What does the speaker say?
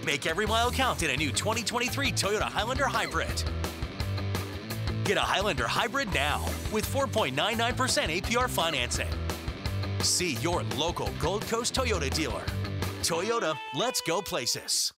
Make every mile count in a new 2023 Toyota Highlander Hybrid. Get a Highlander Hybrid now with 4.99% APR financing. See your local Gold Coast Toyota dealer. Toyota, let's go places.